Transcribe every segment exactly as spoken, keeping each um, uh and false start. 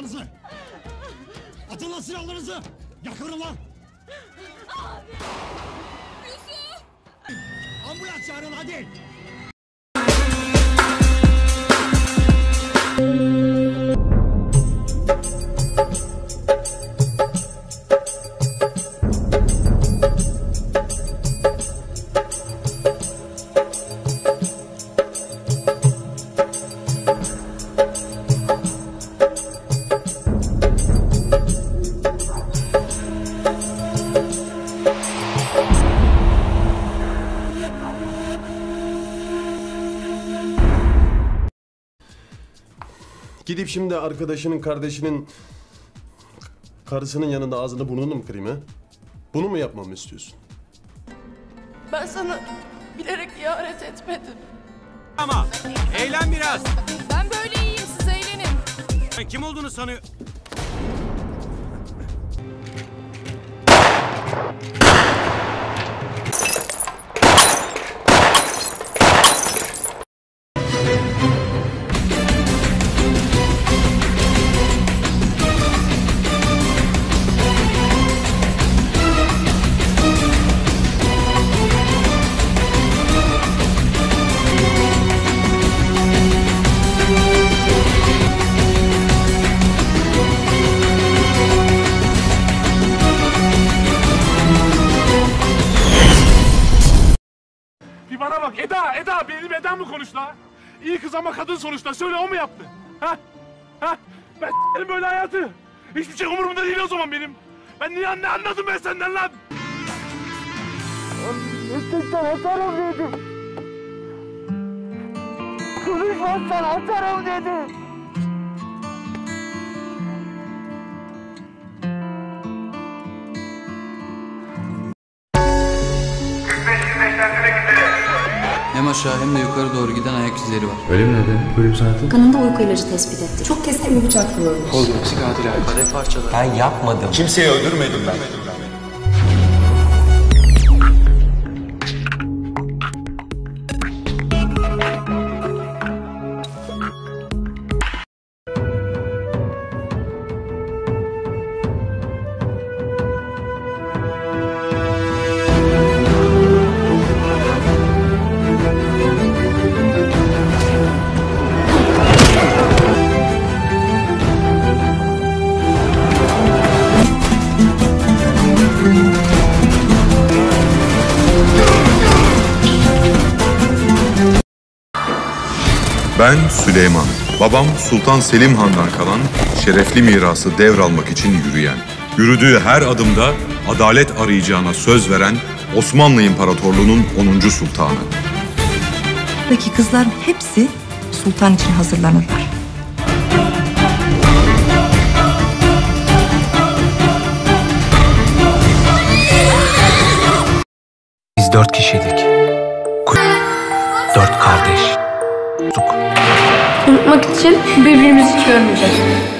silahınızı! Atın lan silahlarınızı! Yakın lan! Abi! Yusuf! Ambulans çağırın hadi! Gidip şimdi arkadaşının kardeşinin karısının yanında ağzını burnunu mu kırayım ha? Bunu mu yapmamı istiyorsun? Ben sana bilerek ihanet etmedim. Ama eğlen biraz. Ben böyle iyiyim, siz eğlenin. Ben kim olduğunu sanıyor? Bana bak Eda, Eda benim Eda mı konuş la? İyi kız ama kadın sonuçta. Söyle o mu yaptı? Ha? Ha? Ben s**erim böyle hayatı. Hiçbir şey umurumda değil o zaman benim. Ben niye ne anladım ben senden lan? Meslekten atarım dedim. Konuşmazsan atarım dedim. Hem aşağı hem de yukarı doğru giden ayak izleri var. Öyle mi neden? Ölüm saati? Kanında uyku ilacı tespit etti. Çok keskin bir bıçak kullanılmış. Kol dövmesi katil ait. Kadeh parçaları. Ben yapmadım. Kimseyi öldürmedim ben. Ben Süleyman. Babam Sultan Selim Han'dan kalan şerefli mirası devralmak için yürüyen, yürüdüğü her adımda adalet arayacağına söz veren Osmanlı İmparatorluğu'nun onuncu sultanı. Buradaki kızların hepsi sultan için hazırlanırlar. Biz dört kişiydik. Dört kardeş. Unutmak için birbirimizi hiç görmeyeceğiz.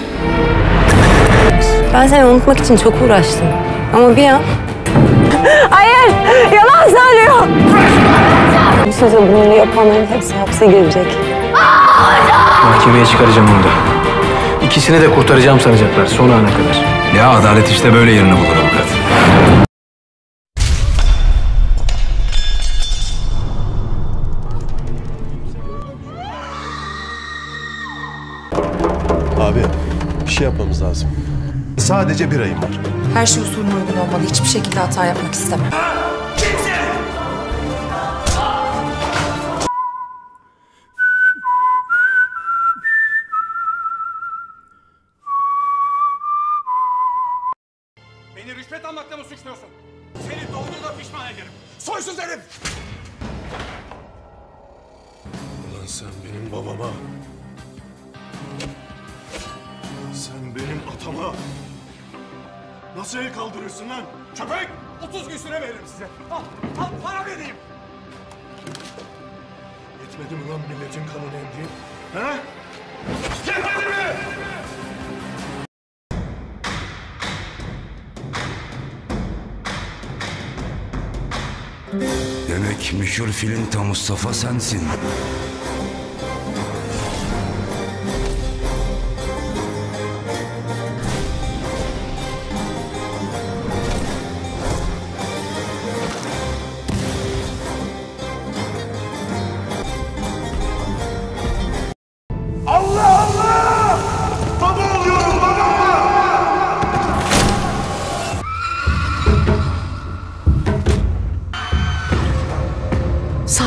Ben seni unutmak için çok uğraştım. Ama bir an... Hayır! Yalan söylüyor! Bu sözü bunları yapanların hepsi hapse girecek. Mahkemeye çıkaracağım onu da. İkisini de kurtaracağım sanacaklar son ana kadar. Ya adalet işte böyle yerini bulur avukat. Abi bir şey yapmamız lazım. Sadece bir ayım var. Her şey usulüne uygun olmalı. Hiçbir şekilde hata yapmak istemem. Beni rüşvet almakla mı suçluyorsun? Seni doğduğuna pişman ederim. Soysuz herif! Ulan sen benim babama, sen benim atama nasıl el kaldırırsın lan? Köpek! Otuz gün süre veririm size. Al, al para vereyim. Yetmedi mi lan milletin kanını emdiğin? He? Yetmedi mi? Demek meşhur Filinta Mustafa sensin.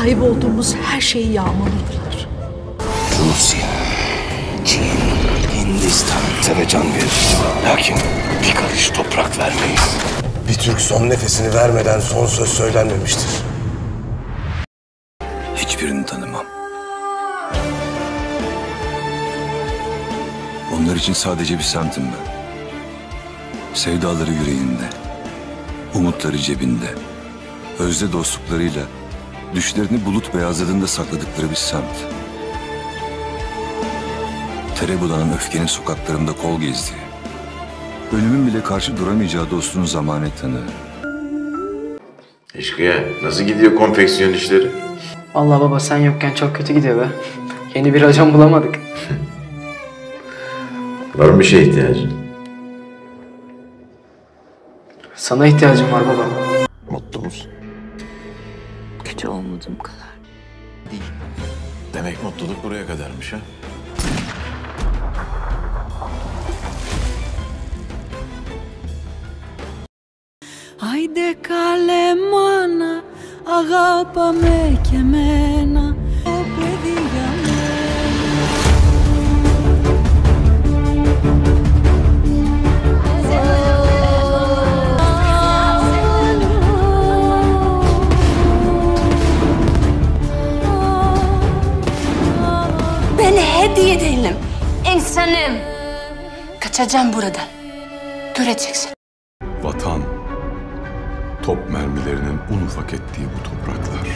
sahip olduğumuz her şeyi yağmaladılar. Rusya, Çin, Hindistan bize can verir. Lakin bir karış toprak vermeyiz. Bir Türk son nefesini vermeden son söz söylenmemiştir. Hiçbirini tanımam. Onlar için sadece bir semtim ben. Sevdaları yüreğinde, umutları cebinde, özde dostluklarıyla düşlerini bulut beyazladığında sakladıkları bir semt. Tere bulanan öfkenin sokaklarında kol gezdiği, ölümün bile karşı duramayacağı dostunun zamanet tanığı. Eşkıya, nasıl gidiyor konfeksiyon işleri? Vallahi baba sen yokken çok kötü gidiyor be. Yeni bir racon bulamadık. Var mı bir şeye ihtiyacın? Sana ihtiyacım var baba. Mutlu musun? Kötü olmadığım kadar. Değil. Demek mutluluk buraya kadarmış ha? Άιντε καλέ μάνα, αγάπα με και εμένα, το παιδί για Ben hediye değilim. İnsanım. Kaçacağım buradan. Göreceksin. Vatan, top mermilerinin un ufak ettiği bu topraklar,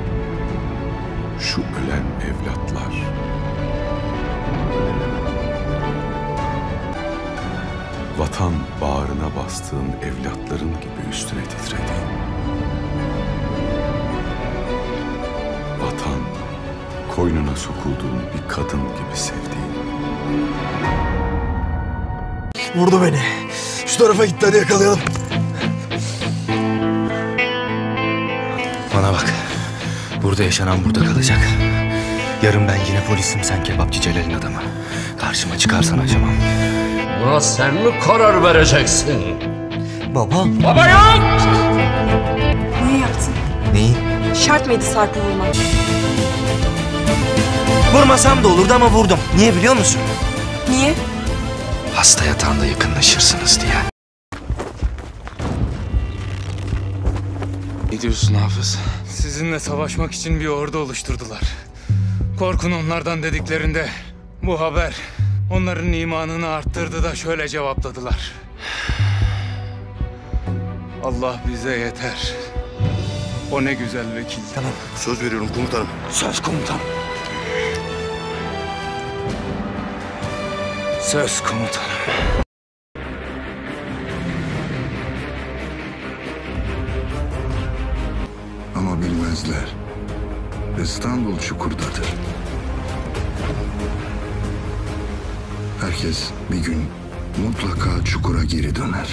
şu ölen evlatlar, vatan bağrına bastığın evlatların gibi üstüne titrediğin, vatan koynuna sokulduğun bir kadın gibi sevdiğin. Vurdu beni. Şu tarafa gitti, hadi yakalayalım. Bana bak. Burada yaşanan burada kalacak. Yarın ben yine polisim, sen kebapçı Celal'in adamı. Karşıma çıkarsan acımam. Buna sen mi karar vereceksin? Baba. Baba yok! Niye yaptın? Neyi? Şart mıydı Sarp'ı vurmak? Vurmasam da olurdu ama vurdum. Niye biliyor musun? Niye? Hasta yatağında yakınlaşırsınız diye. Ne diyorsun Hafız? Sizinle savaşmak için bir ordu oluşturdular. Korkun onlardan dediklerinde bu haber onların imanını arttırdı da şöyle cevapladılar. Allah bize yeter. O ne güzel vekil. Tamam, söz veriyorum komutanım. Söz komutanım. Söz komutanım. Ama bilmezler. İstanbul çukurdadır. Herkes bir gün mutlaka çukura geri döner.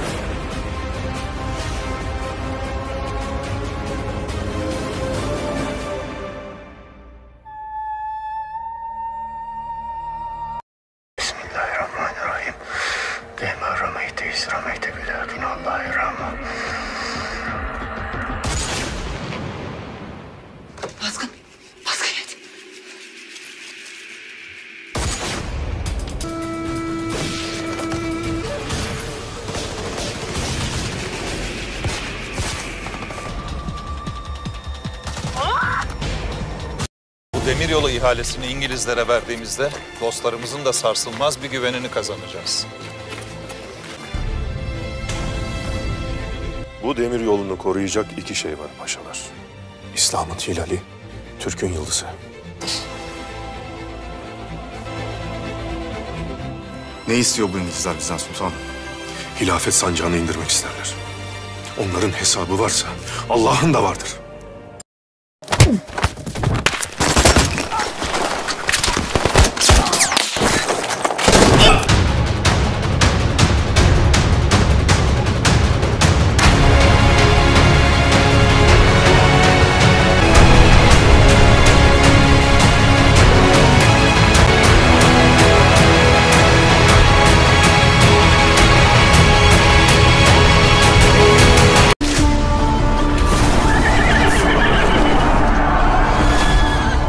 Bismillahirrahmanirrahim. Dema rameyte isrameyte biladun Allahirrahman. Baskın. Baskın et. Bu demiryolu ihalesini İngilizlere verdiğimizde dostlarımızın da sarsılmaz bir güvenini kazanacağız. Bu demir yolunu koruyacak iki şey var paşalar. İslam'ın hilali, Türk'ün yıldızı. Ne istiyor bu İngilizler bizden sultanım? Hilafet sancağını indirmek isterler. Onların hesabı varsa Allah'ın da vardır.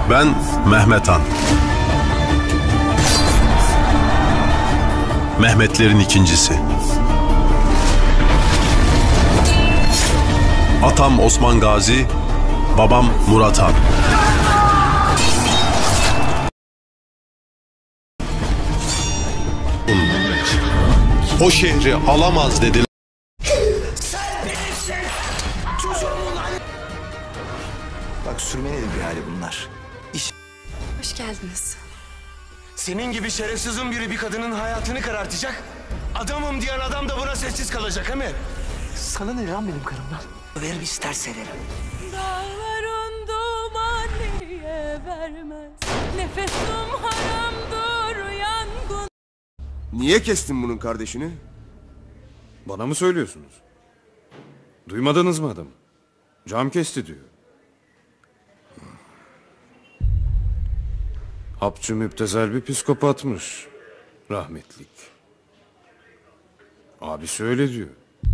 Ben Mehmet Han. Mehmetlerin ikincisi. Atam Osman Gazi, babam Murat Han. O şehri alamaz dediler. Bak sürmeneli bir hali bunlar. İş... Hoş geldiniz. Senin gibi şerefsizin biri bir kadının hayatını karartacak. Adamım diyen adam da buna sessiz kalacak Emir. Sana ne lan benim karımdan? Verir ister severim. Dağların dumanı niye vermez? Nefesim haramdır yangın. Niye kestin bunun kardeşini? Bana mı söylüyorsunuz? Duymadınız mı adamı? Cam kesti diyor. Hapçı müptezel bir psikopatmış. Rahmetlik. Abisi öyle diyor.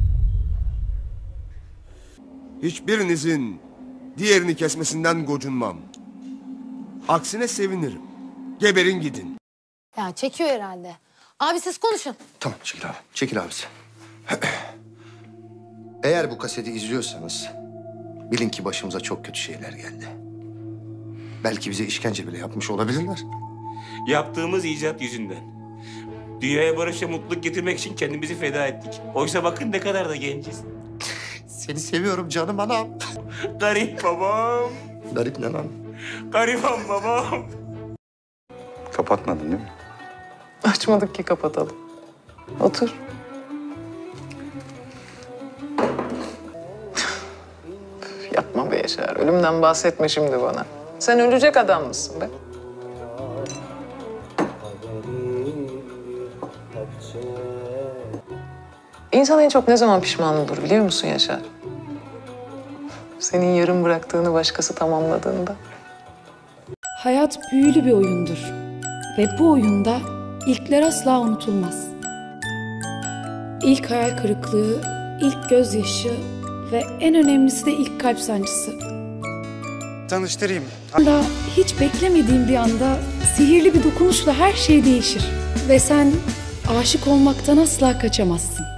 Hiçbirinizin diğerini kesmesinden gocunmam. Aksine sevinirim. Geberin gidin. Ya çekiyor herhalde. Abi siz konuşun. Tamam çekil abi. Çekil abisi. Eğer bu kaseti izliyorsanız bilin ki başımıza çok kötü şeyler geldi. Belki bize işkence bile yapmış olabilirler. Yaptığımız icat yüzünden. Dünyaya barış ve mutluluk getirmek için kendimizi feda ettik. Oysa bakın ne kadar da genciz. Seni seviyorum canım anam. Garip babam. Garip ne lan? Garipam babam. Kapatmadın değil mi? Açmadık ki kapatalım. Otur. Yapma be Yaşar. Ölümden bahsetme şimdi bana. Sen ölecek adam mısın be? İnsan en çok ne zaman pişman olur biliyor musun Yaşar? Senin yarım bıraktığını başkası tamamladığında. Hayat büyülü bir oyundur. Ve bu oyunda ilkler asla unutulmaz. İlk hayal kırıklığı, ilk gözyaşı ve en önemlisi de ilk kalp sancısı. Tanıştırayım. Da hiç beklemediğim bir anda sihirli bir dokunuşla her şey değişir. Ve sen aşık olmaktan asla kaçamazsın.